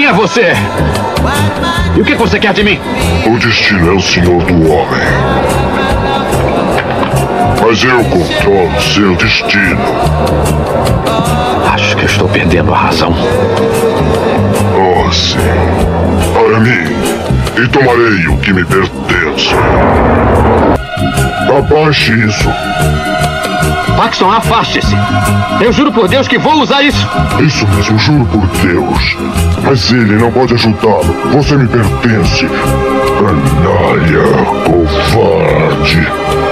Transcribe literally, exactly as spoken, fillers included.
é você? E o que você quer de mim? O destino é o senhor do homem. Mas eu controlo seu destino. Acho que eu estou perdendo a razão. Oh, sim. Para mim. E tomarei o que me pertence. Abaixe isso. Paxton, afaste-se. Eu juro por Deus que vou usar isso. Isso mesmo, juro por Deus. Mas ele não pode ajudá-lo. Você me pertence. Canalha, covarde.